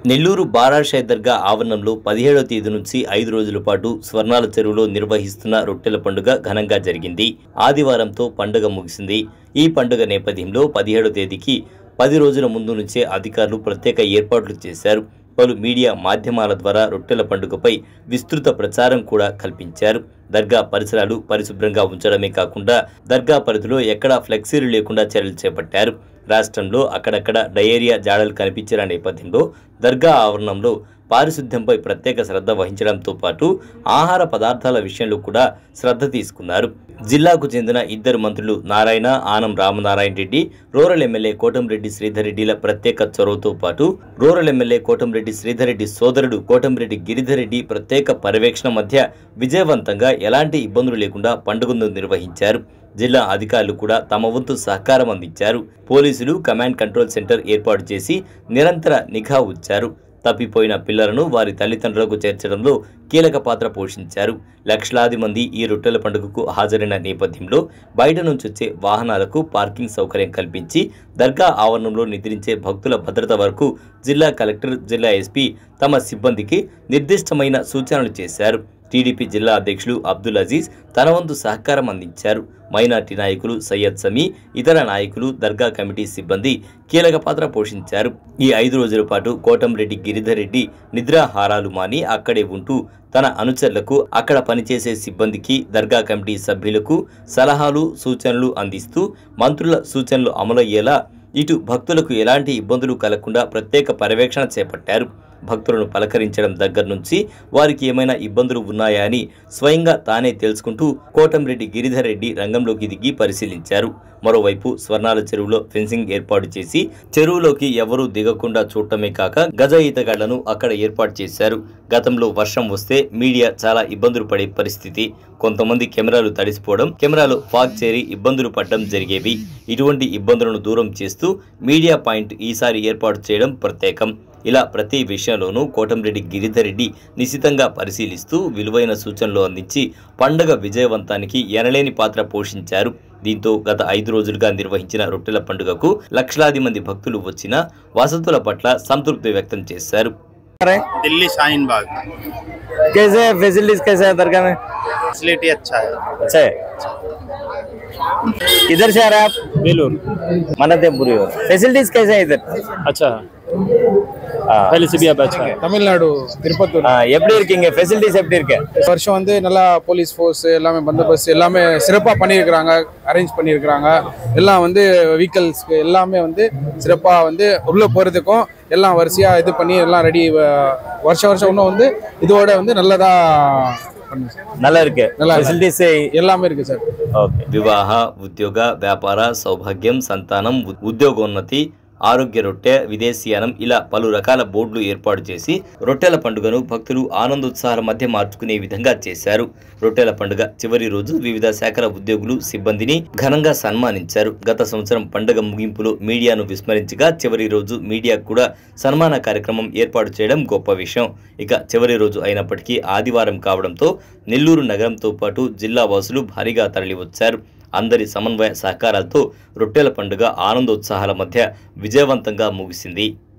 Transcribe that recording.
నెల్లూరు బారాషాయి దర్గా ఆవరణంలో 17వ తేదీ నుంచి 5 రోజుల పాటు స్వర్ణాల చెరువులో నిర్వహిస్తున్న రొట్టెల పండుగ ఘనంగా జరిగింది. ఆదివారంతో పండుగ ముగిసింది. ఈ పండుగ నేపథ్యంలో 17వ తేదీకి 10 రోజుల ముందు నుంచే అధికారులు ప్రత్యేక ఏర్పాట్లు చేశారు. పలు మీడియా మాధ్యమాల ద్వారా రొట్టెల పండుగపై విస్తృత ప్రచారం కూడా కల్పించారు. దర్గా పరిసరాలు పరిశుభ్రంగా ఉంచడమే కాకుండా దర్గా పరిధిలో ఎక్కడా ఫ్లెక్సీలు లేకుండా చర్యలు చేపట్టారు. రాష్ట్రంలో అక్కడక్కడ డయేరియా జాడలు కనిపించిన నేపథ్యంలో దర్గా ఆవరణంలో పారిశుద్ధ్యంపై ప్రత్యేక శ్రద్ధ వహించడంతో పాటు ఆహార పదార్థాల విషయంలో కూడా శ్రద్ధ తీసుకున్నారు. జిల్లాకు చెందిన 2 మంత్రులు నారాయణ, ఆనం రామనారాయణ రెడ్డి, రూరల్ ఎమ్మెల్యే కోటంరెడ్డి శ్రీధర్ రెడ్డిల ప్రత్యేక చొరవతో పాటు రూరల్ ఎమ్మెల్యే కోటంరెడ్డి శ్రీధర్ రెడ్డి సోదరుడు కోటంరెడ్డి గిరిధర్ రెడ్డి ప్రత్యేక పర్యవేక్షణ మధ్య విజయవంతంగా ఎలాంటి ఇబ్బందులు లేకుండా పండుగను నిర్వహించారు. జిల్లా అధికారులు కూడా తమ వంతు సహకారం అందించారు. పోలీసులు కమాండ్ కంట్రోల్ సెంటర్ ఏర్పాటు చేసి నిరంతర నిఘా ఉంచారు. తప్పిపోయిన పిల్లలను వారి తల్లిదండ్రులకు చేర్చడంలో కీలక పాత్ర పోషించారు. లక్షలాది మంది ఈ రొట్టెల పండుగకు హాజరైన నేపథ్యంలో బయట నుంచి వచ్చే వాహనాలకు పార్కింగ్ సౌకర్యం కల్పించి దర్గా ఆవరణంలో నిద్రించే భక్తుల భద్రత వరకు జిల్లా కలెక్టర్, జిల్లా ఎస్పీ తమ సిబ్బందికి నిర్దిష్టమైన సూచనలు చేశారు. టీడీపీ జిల్లా అధ్యక్షులు అబ్దుల్ అజీజ్ తన వంతు సహకారం అందించారు. మైనార్టీ నాయకులు సయ్యద్ సమీ, ఇతర నాయకులు, దర్గా కమిటీ సిబ్బంది కీలక పాత్ర పోషించారు. ఈ 5 రోజుల పాటు కోటంరెడ్డి గిరిధర్ రెడ్డి నిద్రాహారాలు మాని అక్కడే ఉంటూ తన అనుచరులకు, అక్కడ పనిచేసే సిబ్బందికి, దర్గా కమిటీ సభ్యులకు సలహాలు, సూచనలు అందిస్తూ మంత్రుల సూచనలు అమలయ్యేలా ఇటు భక్తులకు ఎలాంటి ఇబ్బందులు కలగకుండా ప్రత్యేక పర్యవేక్షణ చేపట్టారు. భక్తులను పలకరించడం దగ్గర నుంచి వారికి ఏమైనా ఇబ్బందులు ఉన్నాయా అని స్వయంగా తానే తెలుసుకుంటూ కోటంరెడ్డి గిరిధర్ రెడ్డి రంగంలోకి దిగి పరిశీలించారు. మరోవైపు స్వర్ణాల చెరువులో ఫెన్సింగ్ ఏర్పాటు చేసి చెరువులోకి ఎవరూ దిగకుండా చూడటమే కాక గజ ఈతగాళ్లను అక్కడ ఏర్పాటు చేశారు. గతంలో వర్షం వస్తే మీడియా చాలా ఇబ్బందులు పడే పరిస్థితి. కొంతమంది కెమెరాలు తడిసిపోవడం, కెమెరాలో ఫాగ్ చేరి ఇబ్బందులు పడడం జరిగేవి. ఇటువంటి ఇబ్బందులను దూరం చేస్తూ మీడియా పాయింట్ ఈసారి ఏర్పాటు చేయడం ప్రత్యేకం. ఇలా ప్రతి విషయంలోనూ కోటంరెడ్డి గిరిధర్ రెడ్డి నిశితంగా పరిశీలిస్తూ విలువైన సూచనలు అందించి పండుగ విజయవంతానికి ఎనలేని పాత్ర పోషించారు. దీంతో గత 5 రోజులుగా నిర్వహించిన రొట్టెల పండుగకు లక్షలాది మంది భక్తులు వచ్చిన వసతుల పట్ల సంతృప్తి వ్యక్తం చేశారు. दिल्ली शाहीन बाग कैसे है फैसिलिटीज, कैसे है दरगाह में? फैसिलिटी अच्छा है। अच्छा है। किधर से आ रहे हैं आप? बेलूर मनतेपुरी। फैसिलिटीज कैसे है इधर? अच्छा पहले से भी अब अच्छा है। தமிழ்நாடு திருப்பத்தூர் எப்படி இருக்கீங்க? ஃபெசிலிட்டிஸ் எப்படி இருக்கு? வருஷம் வந்து நல்லா போலீஸ் ஃபோர்ஸ் எல்லாமே பந்தோபஸ்து எல்லாமே சிறப்பாக பண்ணியிருக்கிறாங்க, அரேஞ்ச் பண்ணியிருக்கிறாங்க. எல்லாம் வந்து வெஹிக்கல்ஸ்க்கு எல்லாமே வந்து சிறப்பாக வந்து உள்ளே போகிறதுக்கும் எல்லாம் வரிசையாக இது பண்ணி எல்லாம் ரெடி. வருஷம் இன்னும் வந்து இதோட வந்து நல்லா இருக்கு. ఫెసిలిటీస్ எல்லாமே இருக்கு సార్. ఓకే. వివాహ, ఉద్యోగ, వ్యాపార, సౌభాగ్యం, సంతానం, ఉద్యోగోన్నతి, ఆరోగ్య రొట్టె, విదేశీయానం ఇలా పలు రకాల బోర్డులు ఏర్పాటు చేసి రొట్టెల పండుగను భక్తులు ఆనందోత్సాహాల మధ్య మార్చుకునే విధంగా చేశారు. రొట్టెల పండుగ చివరి రోజు వివిధ శాఖల ఉద్యోగులు, సిబ్బందిని ఘనంగా సన్మానించారు. గత సంవత్సరం పండుగ ముగింపులో మీడియాను విస్మరించగా చివరి రోజు మీడియాకు కూడా సన్మాన కార్యక్రమం ఏర్పాటు చేయడం గొప్ప విషయం. ఇక చివరి రోజు అయినప్పటికీ ఆదివారం కావడంతో నెల్లూరు నగరంతో పాటు జిల్లా వాసులు భారీగా తరలివచ్చారు. అందరి సమన్వయ సహకారాలతో రొట్టెల పండుగ ఆనందోత్సాహాల మధ్య విజయవంతంగా ముగిసింది.